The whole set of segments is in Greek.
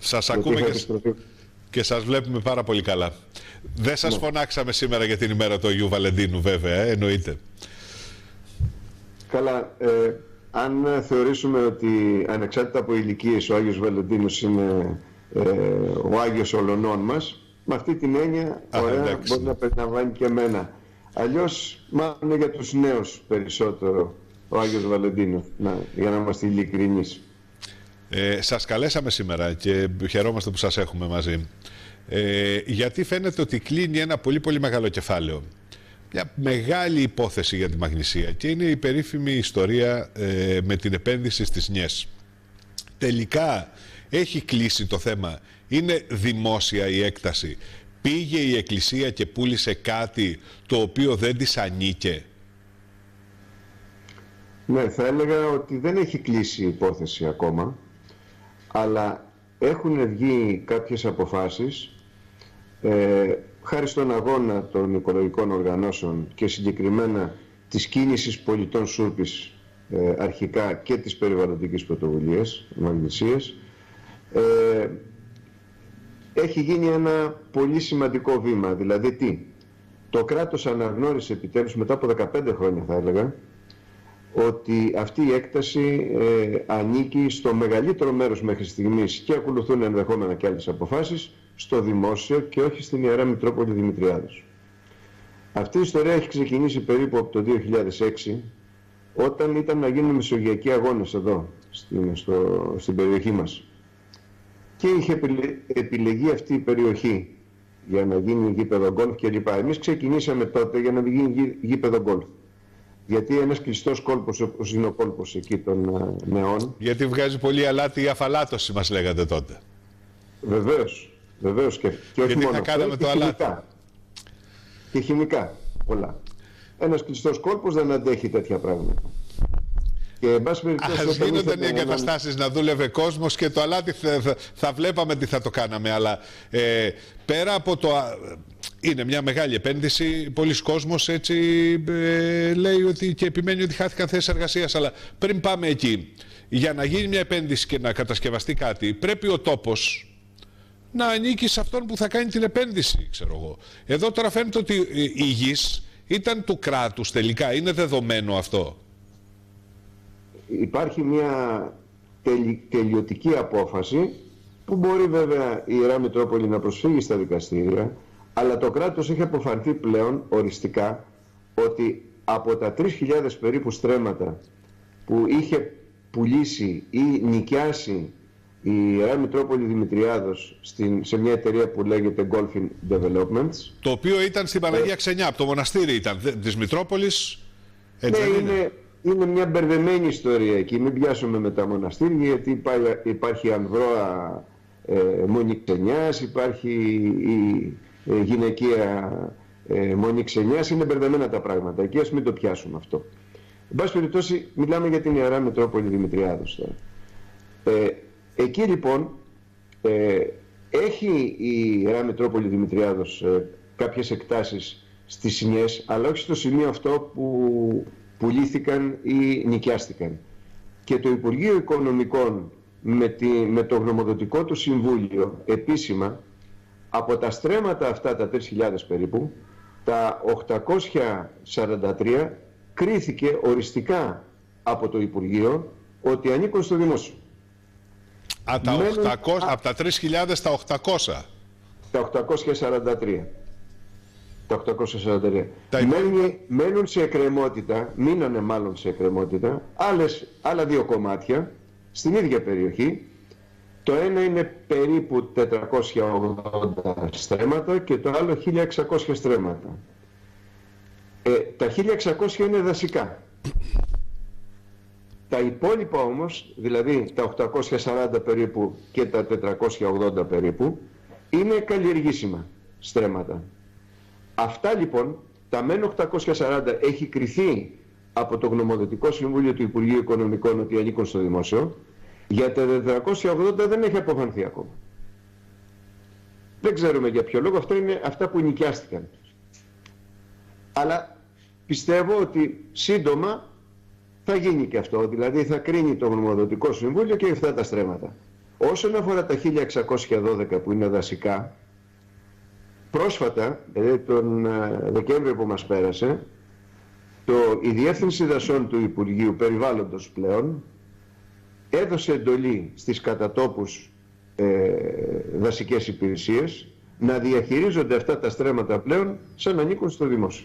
Σας ακούμε και σας βλέπουμε πάρα πολύ καλά. Δεν σας φωνάξαμε σήμερα για την ημέρα του Αγίου Βαλεντίνου, βέβαια, εννοείται. Καλά, αν θεωρήσουμε ότι ανεξάρτητα από ηλικίες ο Άγιος Βαλεντίνος είναι ο Άγιος Ολωνών μας, με αυτή την έννοια ωραία, μπορεί να περιλαμβάνει και εμένα. Αλλιώς μάλλον είναι για τους νέους περισσότερο ο Άγιος Βαλεντίνος, για να είμαστε ειλικρινείς. Σας καλέσαμε σήμερα και χαιρόμαστε που σας έχουμε μαζί. Γιατί φαίνεται ότι κλείνει ένα πολύ μεγάλο κεφάλαιο. Μια μεγάλη υπόθεση για τη Μαγνησία και είναι η περίφημη ιστορία με την επένδυση στις ΝΙΕΣ. Τελικά έχει κλείσει το θέμα. Είναι δημόσια η έκταση. Πήγε η Εκκλησία και πούλησε κάτι το οποίο δεν της ανήκε. Ναι, θα έλεγα ότι δεν έχει κλείσει η υπόθεση ακόμα, αλλά έχουν βγει κάποιες αποφάσεις χάρη στον αγώνα των οικολογικών οργανώσεων και συγκεκριμένα της κίνησης πολιτών Σούρπης αρχικά και της περιβαλλοντικής πρωτοβουλίας Μαγνησίας. Έχει γίνει ένα πολύ σημαντικό βήμα. Δηλαδή τι? Το κράτος αναγνώρισε επιτέλους μετά από 15 χρόνια θα έλεγα ότι αυτή η έκταση ανήκει στο μεγαλύτερο μέρος μέχρι στιγμής και ακολουθούν ενδεχόμενα και άλλες αποφάσεις στο δημόσιο και όχι στην Ιερά Μητρόπολη Δημητριάδος. Αυτή η ιστορία έχει ξεκινήσει περίπου από το 2006 όταν ήταν να γίνουν μεσογειακοί αγώνες εδώ στην περιοχή μας και είχε επιλεγεί αυτή η περιοχή για να γίνει γήπεδο γκολφ κλπ. Εμείς ξεκινήσαμε τότε για να γίνει γήπεδο γκολφ. Γιατί ένας κλειστός κόλπος όπως είναι ο κόλπος εκεί των νεών. Γιατί βγάζει πολύ αλάτι η αφαλάτωση μας λέγατε τότε. Βεβαίως και όχι γιατί μόνο θα κάναμε το αλάτι. Και χημικά πολλά. Ένας κλειστός κόλπος δεν αντέχει τέτοια πράγματα. Ας γίνονταν οι εγκαταστάσεις να δούλευε κόσμος και το αλάτι θα βλέπαμε τι θα το κάναμε. Αλλά πέρα από το... Είναι μια μεγάλη επένδυση. Πολλοί κόσμος έτσι λέει ότι και επιμένει ότι χάθηκαν θέσεις εργασίας. Αλλά πριν πάμε εκεί, για να γίνει μια επένδυση και να κατασκευαστεί κάτι, πρέπει ο τόπος να ανήκει σε αυτόν που θα κάνει την επένδυση, ξέρω εγώ. Εδώ τώρα φαίνεται ότι η γης ήταν του κράτους τελικά. Είναι δεδομένο αυτό. Υπάρχει μια τελειωτική απόφαση που μπορεί βέβαια η Ιερά Μητρόπολη να προσφύγει στα δικαστήρια, αλλά το κράτος έχει αποφανθεί πλέον οριστικά ότι από τα 3.000 περίπου στρέμματα που είχε πουλήσει ή νοικιάσει η Ιερά Μητρόπολη Δημητριάδος σε μια εταιρεία που λέγεται Golfin Developments, το οποίο ήταν στην Παναγία Ξενιά, από το μοναστήρι ήταν της Μητρόπολης, έτσι είναι μια μπερδεμένη ιστορία εκεί, μην πιάσουμε με τα μοναστήρια, γιατί υπάρχει Ανδρώα Μονή Ξενιάς, υπάρχει η γυναικεία Μονή Ξενιάς, είναι μπερδεμένα τα πράγματα εκεί, ας μην το πιάσουμε αυτό. Εν πάση περιπτώσει μιλάμε για την Ιερά Μητρόπολη Δημητριάδος τώρα. Εκεί λοιπόν έχει η Ιερά Μητρόπολη Δημητριάδος κάποιες εκτάσεις στις ΝΙΕΣ, αλλά όχι στο σημείο αυτό που πουλήθηκαν ή νοικιάστηκαν. Και το Υπουργείο Οικονομικών με το γνωμοδοτικό του συμβούλιο επίσημα από τα στρέμματα αυτά τα 3.000 περίπου, τα 843 κρίθηκε οριστικά από το Υπουργείο ότι ανήκουν στο δημόσιο. Από τα 3.000 στα 800. Τα 843. Τα 843. Μένουν σε εκκρεμότητα, μείνανε μάλλον σε εκκρεμότητα, άλλα δύο κομμάτια στην ίδια περιοχή. Το ένα είναι περίπου 480 στρέμματα και το άλλο 1.600 στρέμματα. Τα 1.600 είναι δασικά. Τα υπόλοιπα όμως, δηλαδή τα 840 περίπου και τα 480 περίπου, είναι καλλιεργήσιμα στρέμματα. Αυτά λοιπόν, τα μεν 840 έχει κριθεί από το γνωμοδοτικό συμβούλιο του Υπουργείου Οικονομικών ότι ανήκουν στο δημόσιο, για τα 480 δεν έχει αποφανθεί ακόμα. Δεν ξέρουμε για ποιο λόγο, αυτά είναι αυτά που νοικιάστηκαν. Αλλά πιστεύω ότι σύντομα θα γίνει και αυτό, δηλαδή θα κρίνει το γνωμοδοτικό συμβούλιο και αυτά τα στρέμματα. Όσον αφορά τα 1612 που είναι δασικά, πρόσφατα, δηλαδή τον Δεκέμβριο που μας πέρασε, η Διεύθυνση Δασών του Υπουργείου Περιβάλλοντος πλέον έδωσε εντολή στις κατατόπους δασικές υπηρεσίες να διαχειρίζονται αυτά τα στρέμματα πλέον σαν να ανήκουν στο δημόσιο.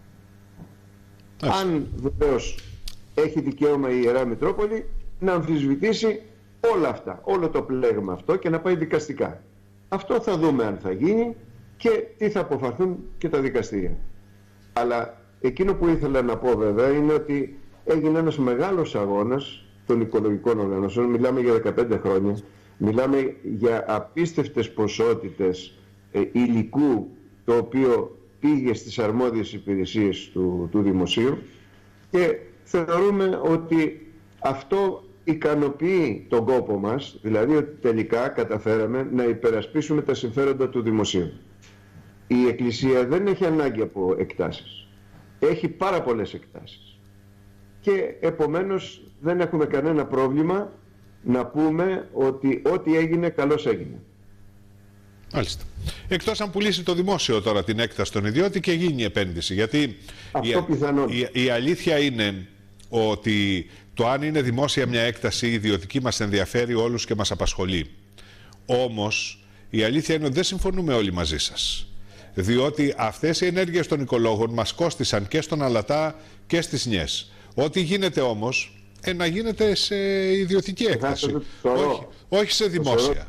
Αν βεβαίως έχει δικαίωμα η Ιερά Μητρόπολη να αμφισβητήσει όλα αυτά, όλο το πλέγμα αυτό και να πάει δικαστικά. Αυτό θα δούμε αν θα γίνει και τι θα αποφαθούν και τα δικαστήρια. Αλλά εκείνο που ήθελα να πω βέβαια είναι ότι έγινε ένας μεγάλος αγώνας των οικολογικών οργανώσεων. Μιλάμε για 15 χρόνια, μιλάμε για απίστευτες ποσότητες υλικού το οποίο πήγε στις αρμόδιες υπηρεσίες του δημοσίου και θεωρούμε ότι αυτό ικανοποιεί τον κόπο μας, δηλαδή ότι τελικά καταφέραμε να υπερασπίσουμε τα συμφέροντα του δημοσίου. Η Εκκλησία δεν έχει ανάγκη από εκτάσεις. Έχει πάρα πολλές εκτάσεις. Και επομένως δεν έχουμε κανένα πρόβλημα να πούμε ότι ό,τι έγινε καλώς έγινε. Μάλιστα. Εκτός αν πουλήσει το δημόσιο τώρα την έκταση στον ιδιώτη και γίνει η επένδυση. Γιατί η αλήθεια είναι ότι το αν είναι δημόσια μια έκταση ή ιδιωτική μας ενδιαφέρει όλους και μας απασχολεί. Όμως η αλήθεια είναι ότι δεν συμφωνούμε όλοι μαζί σας. Διότι αυτές οι ενέργειες των οικολόγων μας κόστισαν και στον Αλατά και στις Νιές. Ό,τι γίνεται όμως να γίνεται σε ιδιωτική έκταση. Όχι σε δημόσια.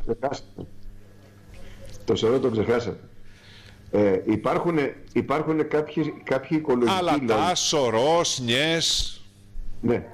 Το Σωρό το ξεχάσατε. Υπάρχουν κάποιοι οικολογικοί Αλατά, Σωρός, Νιές. Ναι.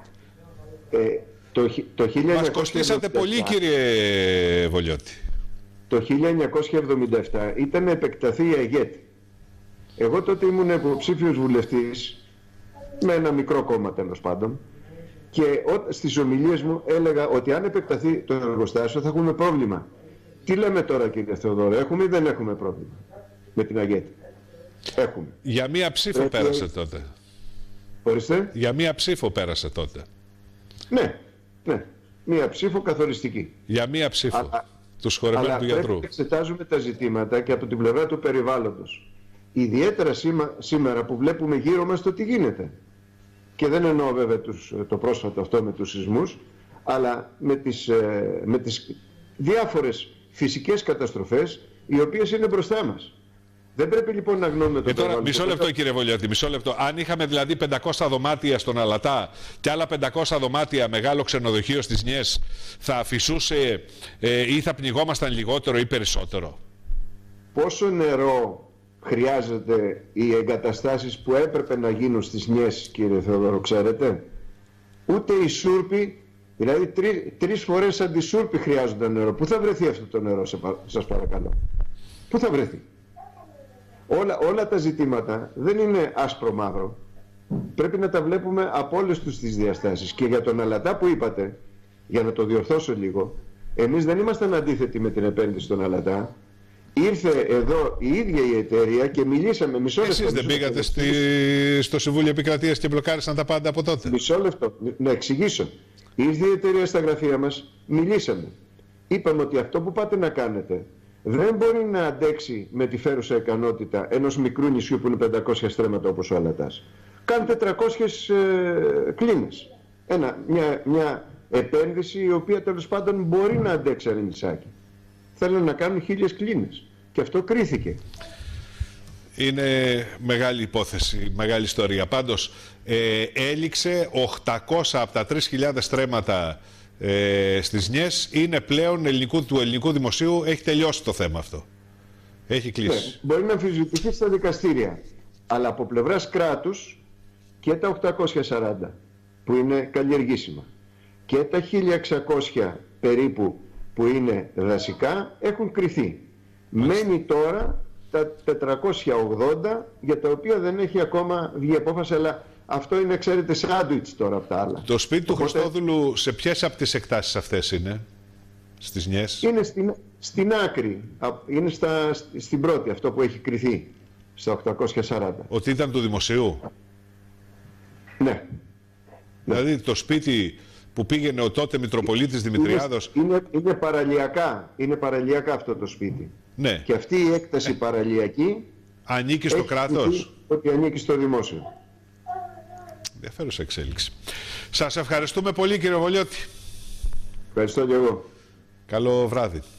Μας κοστίσατε πολύ, κύριε Βολιώτη. Το 1977 ήταν να επεκταθεί η ΑΓΕΤ. Εγώ τότε ήμουν υποψήφιος βουλευτής με ένα μικρό κόμμα τέλος πάντων και στις ομιλίες μου έλεγα ότι αν επεκταθεί το εργοστάσιο θα έχουμε πρόβλημα. Τι λέμε τώρα, κύριε Θεοδόρο, έχουμε ή δεν έχουμε πρόβλημα με την ΑΓΕΤ? Έχουμε. Για μία ψήφο πέρασε τότε. Ορίστε. Για μία ψήφο πέρασε τότε. Ναι, ναι. Μία ψήφο καθοριστική. Για μία ψήφο. Του σχορεμένου του γιατρού. Πρέπει να εξετάζουμε τα ζητήματα και από την πλευρά του περιβάλλοντος. Ιδιαίτερα σήμερα που βλέπουμε γύρω μας το τι γίνεται. Και δεν εννοώ βέβαια το πρόσφατο αυτό με τους σεισμούς, αλλά με τις διάφορες φυσικές καταστροφές οι οποίες είναι μπροστά μας. Δεν πρέπει λοιπόν να γνωρίζουμε το τώρα, μισό λεπτό, κύριε Βολιώτη, μισό λεπτό. Αν είχαμε δηλαδή 500 δωμάτια στον Αλατά και άλλα 500 δωμάτια μεγάλο ξενοδοχείο στις Νιές, θα αφισούσε ή θα πνιγόμασταν λιγότερο ή περισσότερο? Πόσο νερό χρειάζεται οι εγκαταστάσεις που έπρεπε να γίνουν στις Νιές, κύριε Θεοδόρο, ξέρετε? Ούτε οι σούρποι, δηλαδή 3 φορές αντισούρποι χρειάζονταν νερό. Πού θα βρεθεί αυτό το νερό, σας παρακαλώ? Πού θα βρεθεί? Όλα τα ζητήματα δεν είναι άσπρο-μαύρο. Πρέπει να τα βλέπουμε από όλες τις διαστάσεις. Και για τον Αλατά που είπατε, για να το διορθώσω λίγο, εμείς δεν ήμασταν αντίθετοι με την επένδυση στον Αλατά. Ήρθε εδώ η ίδια η εταιρεία και μιλήσαμε μισό λεπτό. Εσείς δεν πήγατε στο Συμβούλιο Επικρατείας και μπλοκάρισαν τα πάντα από τότε? Μισό λεπτό, να εξηγήσω. Ήρθε η εταιρεία στα γραφεία μας, μιλήσαμε. Είπαμε ότι αυτό που πάτε να κάνετε δεν μπορεί να αντέξει με τη φέρουσα ικανότητα ενός μικρού νησιού που είναι 500 στρέμματα όπως ο Αλατάς. Κάντε 400 κλίνες. Μια επένδυση η οποία τέλος πάντων μπορεί να αντέξει ένα νησάκι. Θέλουν να κάνουν 1000 κλίνες. Και αυτό κρίθηκε. Είναι μεγάλη υπόθεση, μεγάλη ιστορία. Πάντως έληξε 800 από τα 3.000 στρέμματα στις Νιές, είναι πλέον του ελληνικού δημοσίου. Έχει τελειώσει το θέμα αυτό. Έχει κλείσει. Ναι, μπορεί να αμφισβητηθεί στα δικαστήρια. Αλλά από πλευράς κράτους και τα 840 που είναι καλλιεργήσιμα και τα 1600 περίπου που είναι δασικά έχουν κριθεί. Μένει τώρα τα 480 για τα οποία δεν έχει ακόμα βγει απόφαση, αλλά αυτό είναι, ξέρετε, σάντουιτς τώρα από τα άλλα. Το σπίτι του Χριστόδουλου σε ποιες από τις εκτάσεις αυτές είναι, στις Νιές? Είναι στην άκρη, είναι στην πρώτη, αυτό που έχει κριθεί, στα 840. Ότι ήταν του δημοσίου? Ναι. Δηλαδή το σπίτι που πήγαινε ο τότε Μητροπολίτης Δημητριάδος. Είναι παραλιακά αυτό το σπίτι. Ναι. Και αυτή η έκταση παραλιακή ανήκει στο κράτος. Ότι ανήκει στο δημόσιο. Ενδιαφέρουσα εξέλιξη. Σας ευχαριστούμε πολύ, κύριε Βολιώτη. Ευχαριστώ και εγώ. Καλό βράδυ.